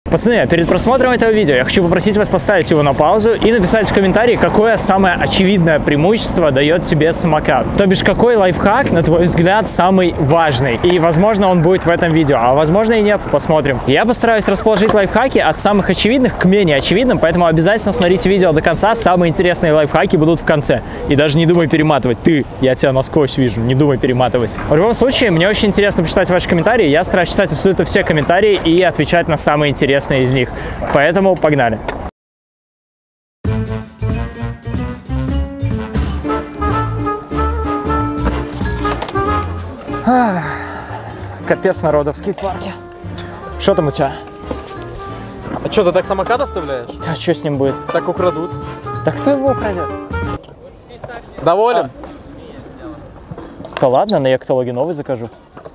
Пацаны, а перед просмотром этого видео я хочу попросить вас поставить его на паузу и написать в комментарии, какое самое очевидное преимущество дает тебе самокат. То бишь, какой лайфхак, на твой взгляд, самый важный. И, возможно, он будет в этом видео, а возможно и нет, посмотрим. Я постараюсь расположить лайфхаки от самых очевидных к менее очевидным, поэтому обязательно смотрите видео до конца, самые интересные лайфхаки будут в конце. И даже не думай перематывать. Я тебя насквозь вижу, не думай перематывать. В любом случае, мне очень интересно почитать ваши комментарии, я стараюсь читать абсолютно все комментарии и отвечать на самые интересные из них. Поэтому погнали. Капец народа в скейт-парке. Что там у тебя? А что, ты так самокат оставляешь? А что с ним будет? Так украдут. Да кто его украдет? Доволен? Да ладно, на Екаталоге новый закажу.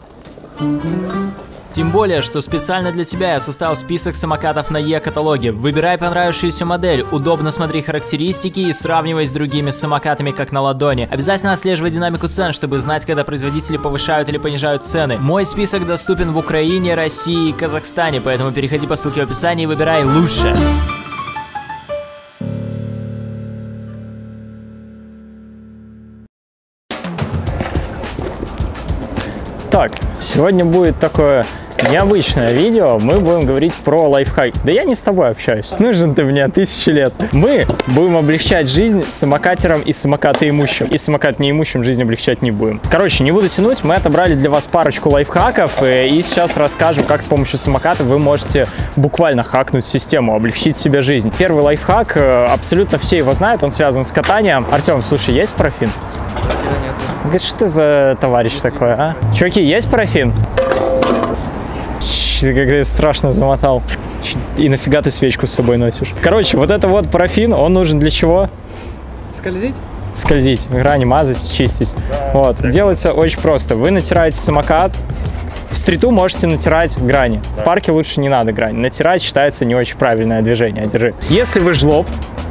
Тем более, что специально для тебя я составил список самокатов на Е-каталоге. Выбирай понравившуюся модель, удобно смотри характеристики и сравнивай с другими самокатами как на ладони. Обязательно отслеживай динамику цен, чтобы знать, когда производители повышают или понижают цены. Мой список доступен в Украине, России и Казахстане, поэтому переходи по ссылке в описании и выбирай лучше. Так, сегодня будет такое необычное видео. Мы будем говорить про лайфхак. Да я не с тобой общаюсь. Нужен ты мне 1000 лет. Мы будем облегчать жизнь самокатерам и самокатоимущим. И самокат неимущим жизнь облегчать не будем. Короче, не буду тянуть. Мы отобрали для вас парочку лайфхаков. И сейчас расскажем, как с помощью самоката вы можете буквально хакнуть систему, облегчить себе жизнь. Первый лайфхак, абсолютно все его знают. Он связан с катанием. Артем, слушай, есть парафин? Говорит, что ты за товарищ такой, а? Чуваки, есть парафин? Ты как-то страшно замотал. И нафига ты свечку с собой носишь? Короче, вот это вот парафин, он нужен для чего? Скользить? Скользить, грани мазать, чистить. Да, вот, так. Делается очень просто. Вы натираете самокат. В стриту можете натирать грани. Да. В парке лучше не надо грани. Натирать считается не очень правильное движение. Держи. Если вы жлоб,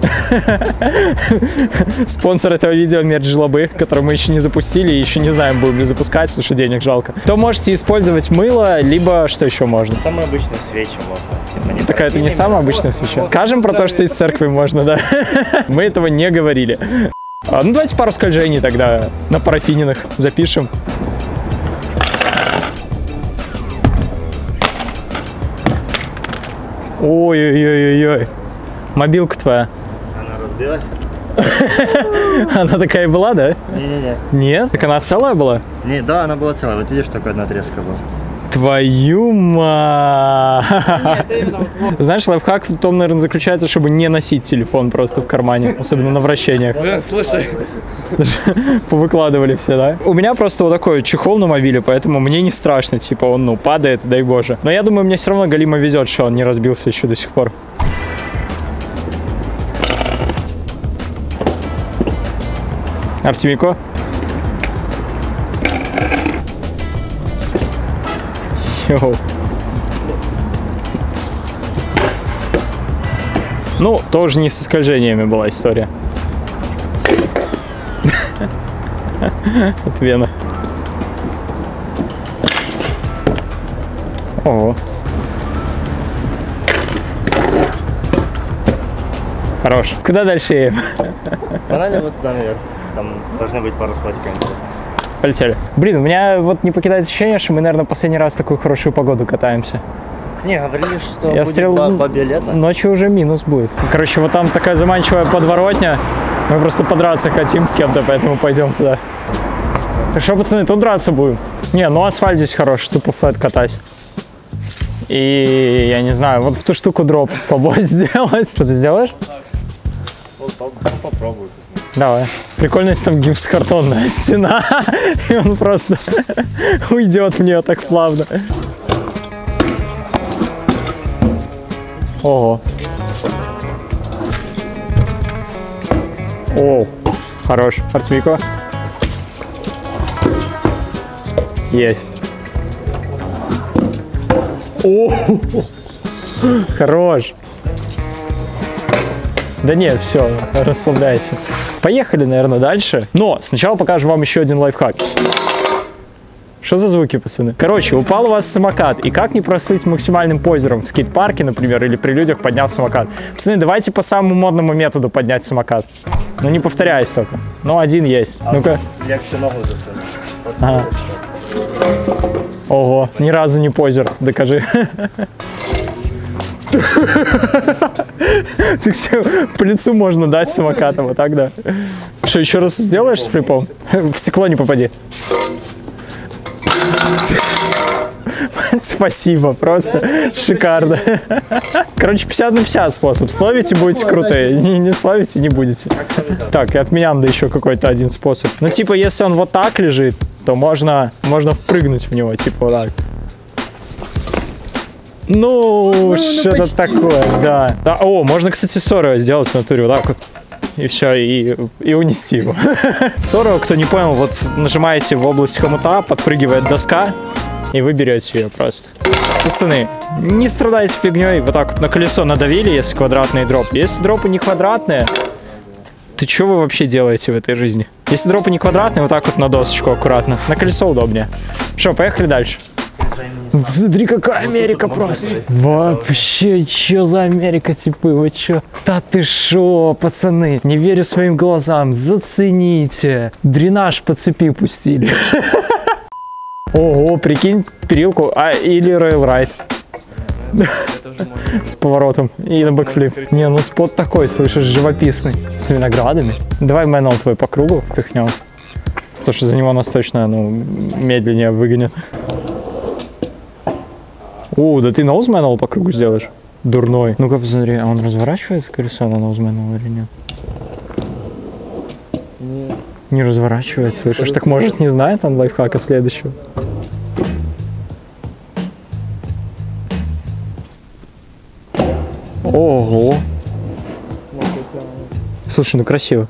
спонсор этого видео — мерч жлобы, который мы еще не запустили и еще не знаем, будем ли запускать, потому что денег жалко, то можете использовать мыло, либо что еще можно? Самые обычные свечи можно. Так это не самая обычная свеча. Скажем про то, что из церкви можно, да? Мы этого не говорили. Ну давайте пару скольжений тогда на парафининах запишем. Ой-ой-ой-ой-ой. Мобилка твоя. Она разбилась? Она такая и была, да? Не-не-не. Нет? Так она целая была? Не, да, она была целая. Вот видишь, только одна отрезка была. Твою мать! Знаешь, лайфхак в том, наверное, заключается, чтобы не носить телефон просто в кармане, особенно на вращениях. Слушай. Повыкладывали все, да? У меня просто вот такой чехол на мобиле, поэтому мне не страшно, типа он, падает, дай боже. Но я думаю, мне все равно галимо везет, что он не разбился еще до сих пор. Артемико? Йоу. Ну, тоже не со скольжениями была история. От Вена. Ого. Хорош. Куда дальше едем? Банально вот туда наверх. Там должны быть пару спотиков интересных. Полетели. Блин, у меня вот не покидает ощущение, что мы, наверное, последний раз в такую хорошую погоду катаемся. Не, говорили, что я будет бабье лето. Ночью уже минус будет. Короче, вот там такая заманчивая подворотня. Мы просто подраться хотим с кем-то, поэтому пойдем туда. Хорошо, пацаны, тут драться будем. Не, ну асфальт здесь хороший, тупо флэт катать. И я не знаю, вот в ту штуку дроп слабо сделать. Что ты сделаешь? Попробуй. Давай. Прикольно, если там гипсокартонная стена, и он просто уйдет в нее так плавно. Ого. О, хорош. Артемико. Есть. О, хорош. Да нет, все, расслабляйся. Поехали, наверное, дальше. Но сначала покажу вам еще один лайфхак. Что за звуки, пацаны? Короче, упал у вас самокат, и как не прослыть максимальным позером в скейт-парке, например, или при людях, подняв самокат? Пацаны, давайте по самому модному методу поднять самокат. Ну, не повторяйся только. Ну, один есть. Ну-ка. Легче ногу засунуть. Вот Ага. Ого, ни разу не позер, докажи. Ты все по лицу можно дать самокатом, вот так, да. Что, еще раз сделаешь с флипом? В стекло не попади. Спасибо, просто шикарно. Короче, 50 на 50 способ. Словите, будете крутые. Не словите, не будете. Так, и от меня надо еще какой-то один способ. Ну, типа, если он вот так лежит, то можно впрыгнуть в него, типа, вот так. Ну что-то такое, да. О, можно, кстати, Сороу сделать в натуре, вот так вот. И все, и унести его. Сороу, кто не понял, вот нажимаете в область хомута, подпрыгивает доска, и вы берете ее просто. Пацаны, не страдайте фигней, вот так вот на колесо надавили, если квадратный дроп. Если дропы не квадратные, то что вы вообще делаете в этой жизни? Если дропы не квадратные, вот так вот на досочку аккуратно. На колесо удобнее. Что, поехали дальше. Смотри, какая Америка просто. Вообще, что за Америка, типы, вы чё? Да ты шо, пацаны, не верю своим глазам, зацените. Дренаж по цепи пустили. Ого, прикинь, перилку, или рейл-райд. С поворотом и на бэкфлип. Не, ну спот такой, слышишь, живописный. С виноградами. Давай мэннел твой по кругу пихнем. Потому что за него нас точно, медленнее выгонят. О, да ты ноузмэннел по кругу сделаешь? Дурной. Ну-ка посмотри, а он разворачивается колесо на ноузмэннел или нет? Нет. Не разворачивается, слышишь? Так может не знает он лайфхака следующего? Ого! Слушай, ну красиво.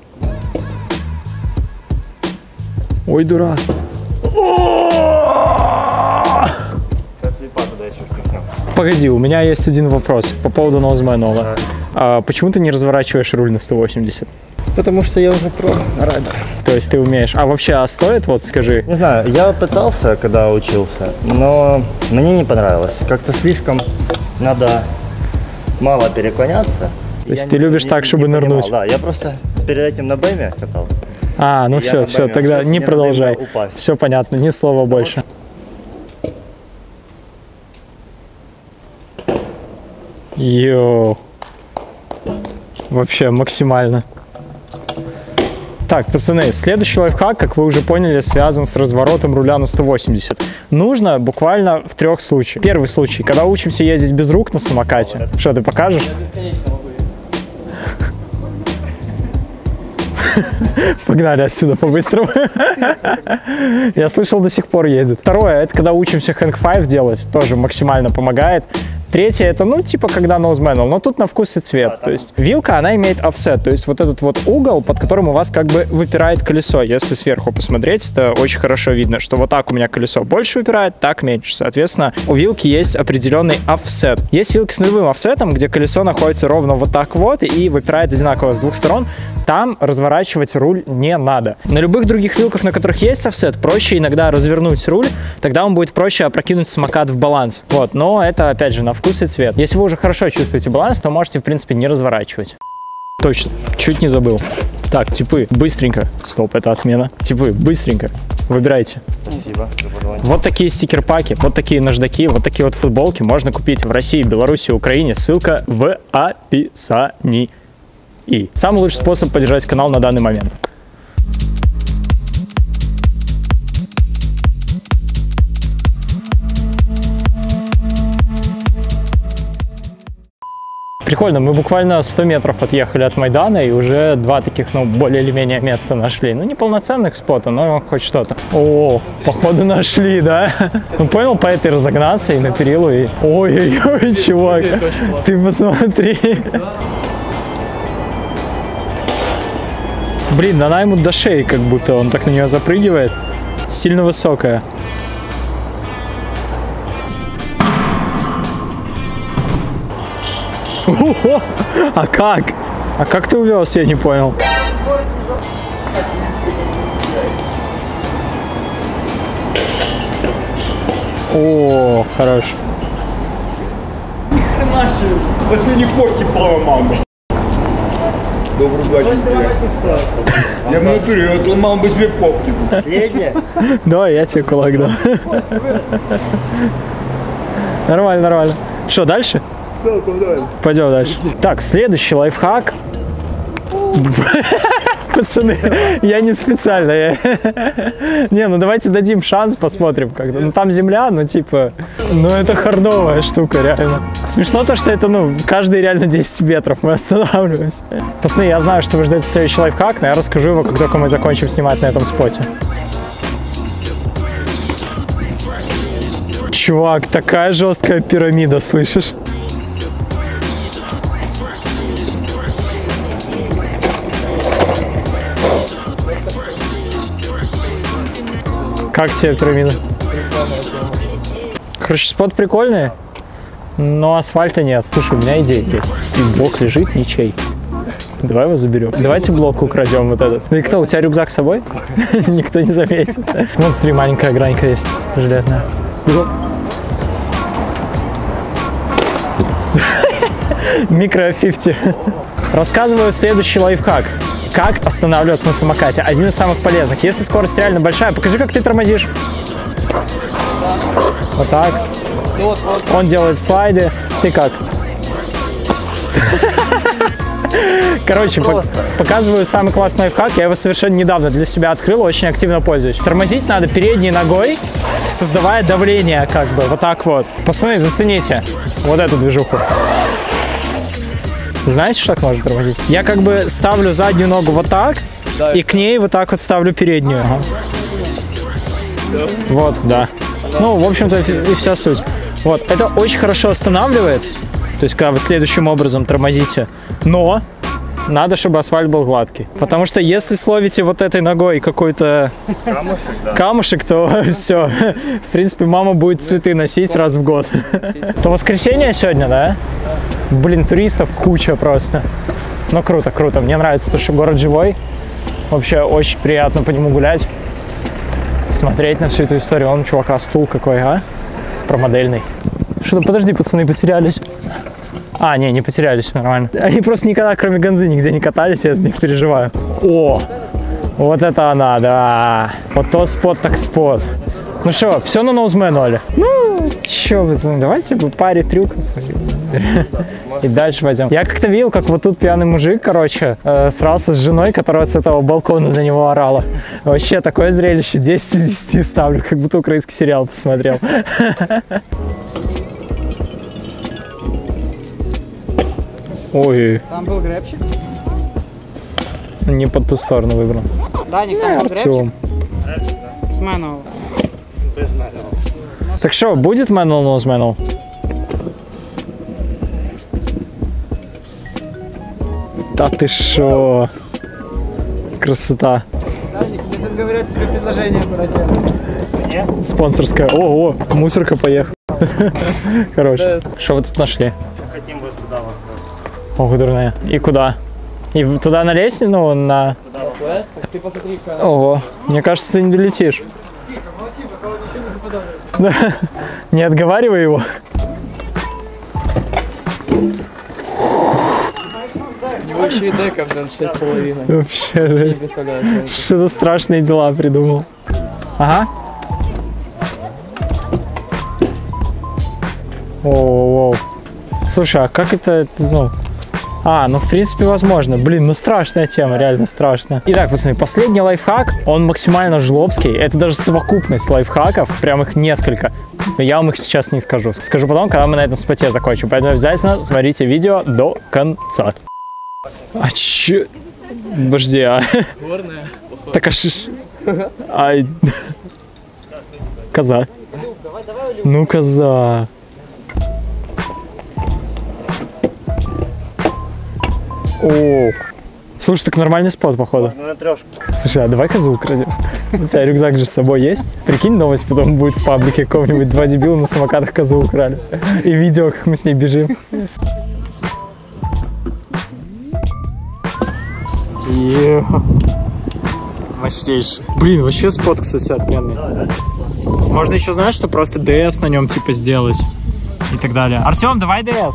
Ой, дурак. Погоди, у меня есть один вопрос по поводу ноузмэннела. Почему ты не разворачиваешь руль на 180? Потому что я уже про райдер. То есть ты умеешь. А вообще, стоит, вот скажи? Не знаю, я пытался, когда учился, но мне не понравилось. Как-то слишком надо мало переклоняться. То есть ты любишь так, чтобы нырнуть? Да, я просто перед этим на БМе катал. А, ну все, тогда не продолжай. Все понятно, ни слова больше. Йоу. Вообще максимально. Так, пацаны, следующий лайфхак, как вы уже поняли, связан с разворотом руля на 180. Нужно буквально в 3 случаях. Первый случай, когда учимся ездить без рук на самокате. Что, ты покажешь? Погнали отсюда по-быстрому. Я слышал, до сих пор ездит. Второе, это когда учимся hang five делать, тоже максимально помогает. Третье, это, ну, типа, когда ноузмэннел, но тут на вкус и цвет. То есть вилка, она имеет офсет, то есть вот этот вот угол, под которым у вас как бы выпирает колесо. Если сверху посмотреть, это очень хорошо видно, что вот так у меня колесо больше выпирает, так меньше. Соответственно, у вилки есть определенный офсет. Есть вилки с нулевым офсетом, где колесо находится ровно вот так вот и выпирает одинаково с двух сторон. Там разворачивать руль не надо. На любых других вилках, на которых есть офсет, проще иногда развернуть руль, тогда он будет проще опрокинуть самокат в баланс. Вот, но это, опять же, на вкус и цвет. Если вы уже хорошо чувствуете баланс, то можете, в принципе, не разворачивать. Точно, чуть не забыл. Так, типы, быстренько. Стоп, это отмена. Типы, быстренько. Выбирайте. Спасибо. Вот такие стикер-паки, вот такие наждаки, вот такие вот футболки можно купить в России, Беларуси, Украине. Ссылка в описании. И самый лучший способ поддержать канал на данный момент. Прикольно, мы буквально 100 метров отъехали от Майдана и уже 2 таких, ну, более или менее места нашли. Ну, не полноценных спота, но хоть что-то. О, походу нашли, да? Ну, понял, по этой разогнаться и на перилу, и... Ой-ой-ой, чувак, ты посмотри. Блин, она ему до шеи, как будто он так на нее запрыгивает. Сильно высокая. Ого! А как? А как ты увез, я не понял. О, хорош. Хрена себе, последние когти поломал бы. Добрый батюшка. Я в натуре отломал бы себе когти. Последнее? Давай, я тебе кулак дам. Нормально, нормально. Что, дальше? Пойдем дальше. Так, следующий лайфхак. Пацаны, я не специально. Не, ну давайте дадим шанс, посмотрим как-то. Ну там земля, ну типа, ну это хардовая штука, реально. Смешно то, что это, ну, каждые реально 10 метров мы останавливаемся. Пацаны, я знаю, что вы ждете следующий лайфхак, но я расскажу его, как только мы закончим снимать на этом споте. Чувак, такая жесткая пирамида, слышишь? Как тебе пирамида? Короче, спот прикольный, но асфальта нет. Слушай, у меня идея есть. Стритблок лежит, ничей. Давай его заберем. Давайте блок украдем вот этот. Ну и кто, у тебя рюкзак с собой? Никто не заметит. Вон, смотри, маленькая гранька есть, железная. Микро 50. Рассказываю следующий лайфхак. Как останавливаться на самокате. Один из самых полезных. Если скорость реально большая, покажи, как ты тормозишь. Вот так. Он делает слайды. Ты как? Короче, показываю самый классный лайфхак. Я его совершенно недавно для себя открыл, очень активно пользуюсь. Тормозить надо передней ногой, создавая давление, как бы, вот так вот. Пацаны, зацените вот эту движуху. Знаете, что так можно тормозить? Я как бы ставлю заднюю ногу вот так, да, и к ней вот так вот ставлю переднюю. Ага. Вот, да. Ну, в общем-то, и вся суть. Вот, это очень хорошо останавливает, то есть, когда вы следующим образом тормозите, но надо, чтобы асфальт был гладкий. Потому что если словите вот этой ногой какой-то камушек, то все. В принципе, мама будет цветы носить раз в год. То воскресенье сегодня, да? Блин, туристов куча просто. Ну, круто, круто. Мне нравится то, что город живой. Вообще, очень приятно по нему гулять. Смотреть на всю эту историю. Он, чувака, стул какой, а? Промодельный. Что-то, подожди, пацаны, потерялись. А, не потерялись, нормально. Они просто никогда, кроме Ганзы, нигде не катались, я за них переживаю. О, вот это она, да. Вот то спот, так спот. Ну что, все на ноузмену, Оля? Ну, что, пацаны, давайте по паре трюков. И дальше пойдем. Я как-то видел, как вот тут пьяный мужик, короче, срался с женой, которая с этого балкона на него орала. Вообще, такое зрелище 10 из 10 ставлю, как будто украинский сериал посмотрел. Ой. Там был грэпчик? Не под ту сторону выбрал. Да, никто был Артем. грэпчик. С мануал. Без мануал. Так что, будет мануал, ноуз мануал? Да ты шо? Красота. Даник, мне тут говорят, тебе предложение куда делать. Спонсорская. О, мусорка поехала. Хорошо. Что вы тут нашли? Хотим вот туда вот. Ох, дурная. И куда? И туда на лестницу? Ну, на... Туда. Ты посмотри, Ого. Мне кажется, ты не долетишь. Тихо, молчи, пока он ничего не заподозрит. Не отговаривай его. У него еще и дека, блин, 6,5. Вообще жесть. Что-то страшные дела придумал. Ага. Оу. Слушай, а как это, ну... А, ну в принципе возможно. Блин, ну страшная тема, реально страшная. Итак, пацаны, последний лайфхак, он максимально жлобский. Это даже совокупность лайфхаков, прям их несколько. Но я вам их сейчас не скажу. Скажу потом, когда мы на этом споте закончим. Поэтому обязательно смотрите видео до конца. А чё? Подожди, а... Горная. Так аж... Ай... Коза. Ну, коза. О, слушай, так нормальный спот, походу. На трешку. Слушай, а давай козу украдем. У тебя рюкзак же с собой есть? Прикинь, новость потом будет в паблике какого-нибудь, 2 дебила на самокатах козу украли. И видео, как мы с ней бежим. Мощнейший. Блин, вообще спот, кстати, отменный. Можно еще, знаешь, что просто DS на нем типа сделать и так далее. Артем, давай DS.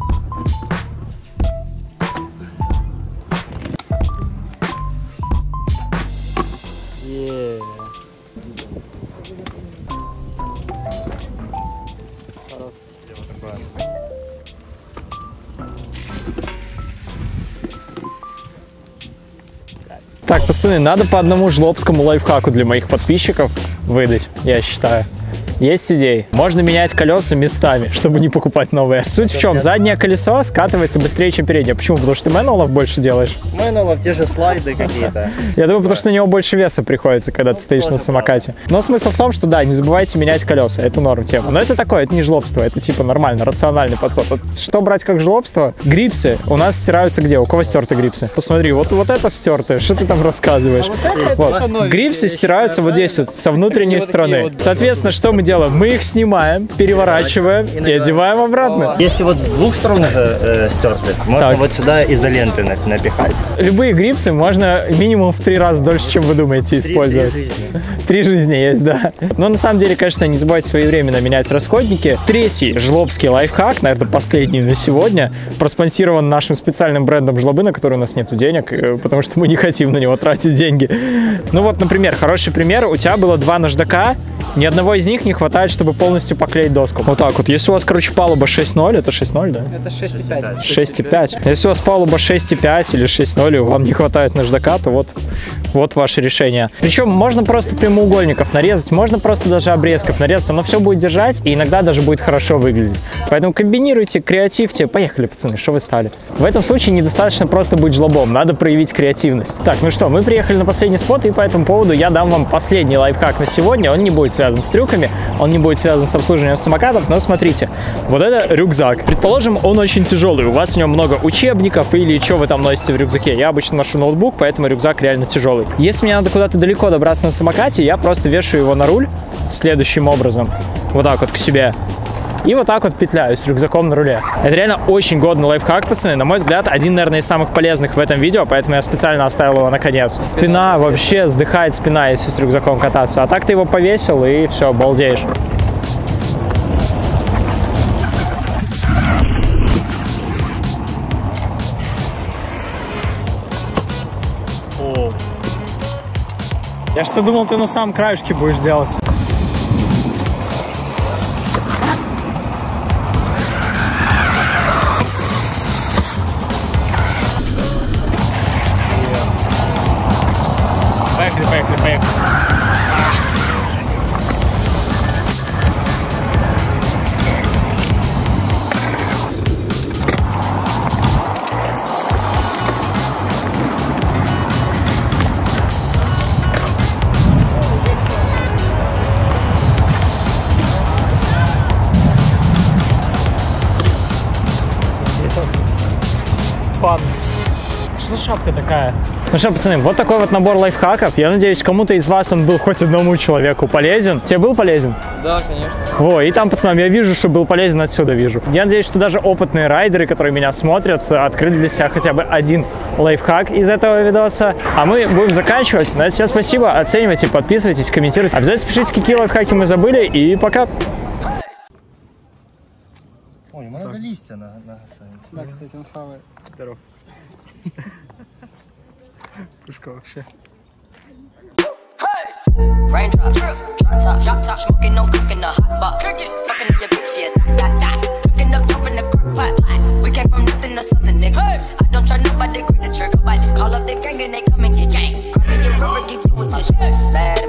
Так, пацаны, надо по одному жлобскому лайфхаку для моих подписчиков выдать, я считаю. Есть идеи. Можно менять колеса местами, чтобы не покупать новые. Суть в чем? Заднее колесо скатывается быстрее, чем переднее. Почему? Потому что ты мэнуалов больше делаешь? Мэнуалов, те же слайды какие-то. Я думаю, потому что на него больше веса приходится, когда ты стоишь на самокате. Но смысл в том, что да, не забывайте менять колеса. Это норм тема. Но это такое, это не жлобство, это типа нормально, рациональный подход. Вот что брать как жлобство? Грипсы у нас стираются где? У кого стерты грипсы? Посмотри, вот это стертое. Что ты там рассказываешь? Вот. Грипсы стираются вот здесь вот, со внутренней стороны. Соответственно, что мы делаем? Мы их снимаем, переворачиваем и одеваем обратно. Если вот с двух сторон же стерты, можно Так. вот сюда изоленты напихать. Любые грипсы можно минимум в 3 раза дольше, чем вы думаете, использовать. 3 жизни есть, да. Но на самом деле, конечно, не забывайте своевременно менять расходники. Третий жлобский лайфхак, наверное, последний на сегодня, проспонсирован нашим специальным брендом жлобы, на который у нас нету денег, потому что мы не хотим на него тратить деньги. Ну вот, например, хороший пример. У тебя было 2 наждака, ни одного из них не хватает, чтобы полностью поклеить доску. Вот так вот. Если у вас, короче, палуба 6.0, это 6.0, да? Это 6,5. 6,5. Если у вас палуба 6,5 или 6.0, и вам не хватает наждака, то вот ваше решение. Причем можно просто прямоугольников нарезать, можно просто даже обрезков нарезать, оно все будет держать и иногда даже будет хорошо выглядеть. Поэтому комбинируйте, креативьте. Поехали, пацаны, что вы стали? В этом случае недостаточно просто быть жлобом, надо проявить креативность. Так, ну что, мы приехали на последний спот, и по этому поводу я дам вам последний лайфхак на сегодня. Он не будет связан с трюками, он не будет связан с обслуживанием самокатов, но смотрите, вот это рюкзак. Предположим, он очень тяжелый, у вас в нем много учебников или что вы там носите в рюкзаке. Я обычно ношу ноутбук, поэтому рюкзак реально тяжелый. Если мне надо куда-то далеко добраться на самокате, я просто вешаю его на руль следующим образом, вот так вот к себе. И вот так вот петляю с рюкзаком на руле. Это реально очень годный лайфхак, пацаны. На мой взгляд, один, наверное, из самых полезных в этом видео, поэтому я специально оставил его на конец. Спина вообще сдыхает спина, если с рюкзаком кататься. А так ты его повесил и все, балдеешь. Я что думал, ты на самом краешке будешь делать. Поехали. Что за шапка такая? Ну что, пацаны, вот такой вот набор лайфхаков. Я надеюсь, кому-то из вас он был хоть одному человеку полезен. Тебе был полезен? Да, конечно. Во, и там, пацанам, я вижу, что был полезен, отсюда вижу. Я надеюсь, что даже опытные райдеры, которые меня смотрят, открыли для себя хотя бы один лайфхак из этого видоса. А мы будем заканчивать. На это все спасибо. Оценивайте, подписывайтесь, комментируйте. Обязательно пишите, какие лайфхаки мы забыли. И пока. Ой, ему надо листья на Да, кстати, он хавает. Здоров. Пушка вообще. Raindrop, drop top, smoking, no cooking, the hot box. Fucking in your bitch, yeah, that. Cooking up, dropping the crock pot. We came from nothing to something, nigga. I don't try nobody, grip the trigger, bite. Call up the gang and they come and get janked. Call me a river, give you a tissue. Bad